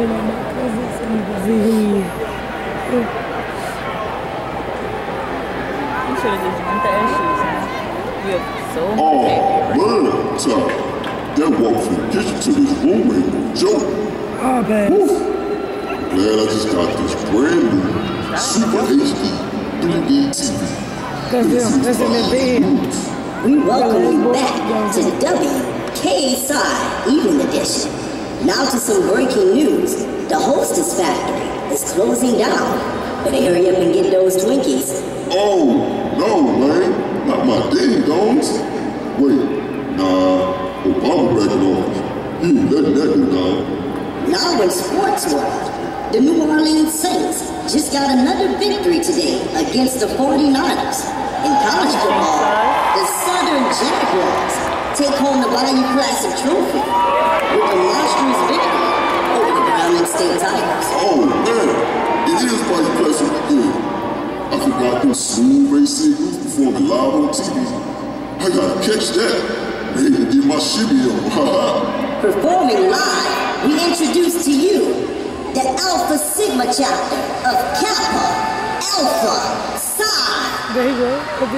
should have just went to issues. You have so much man, Tom. That walk from the kitchen to this room ain't no joke. Oh, man. Glad I just got this brand new Super HD 3D TV. That's in the bed. We welcome you back to WKSI Evening Edition. Now to some breaking news. The Hostess Factory is closing down. Better hurry up and get those Twinkies. Oh, no, man. Not my ding dongs. Wait, nah. Obama back in office. He ain't letting that go down. Now in sports world, the New Orleans Saints just got another victory today against the 49ers. In college football, the Southern Jaguars take home the Bayou Classic trophy with a monstrous victory over the Browning State Tigers. Oh, man. It is Bayou Classic weekend. I forgot them smooth bass signals performing live on TV. I gotta catch that. Maybe get my shimmy on. Performing live, we introduce to you the Alpha Sigma chapter of Kappa Alpha Psi. There you go.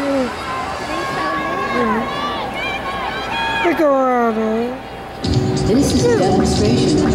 Look around, man. This is a demonstration of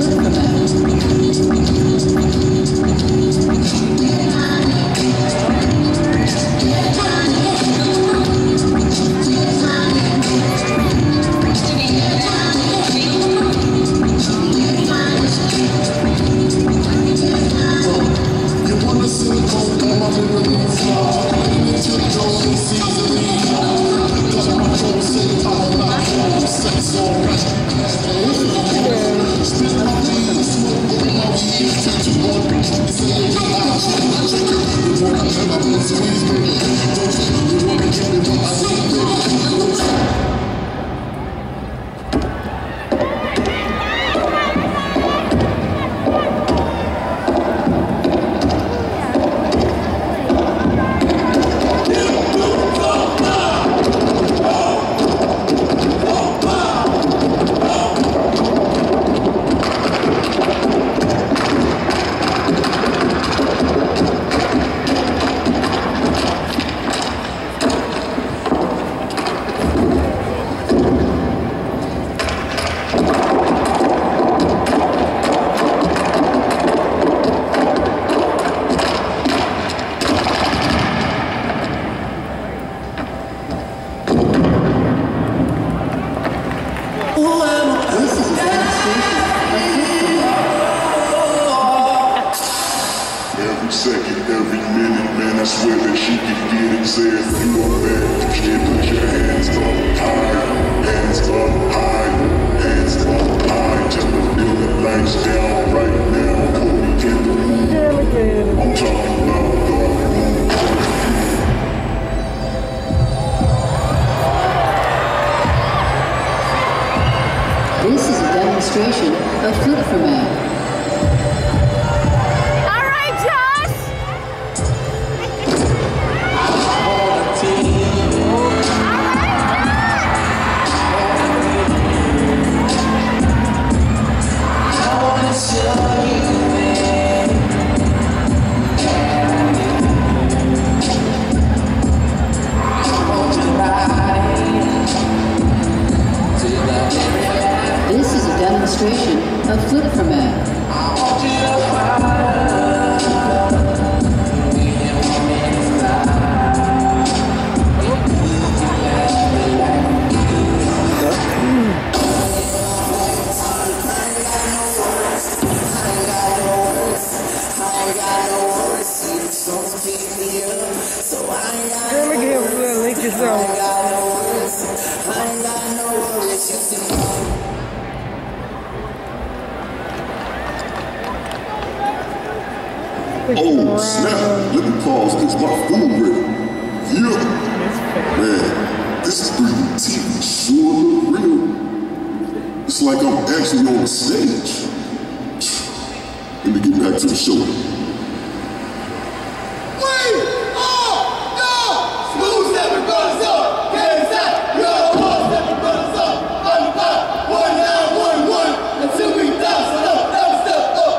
Oh, snap. Let me pause. Is my food ready? Yeah. Man, this 3D TV sure look real. It's like I'm actually on the stage. Let me get back to the show. Until we die, so never step up.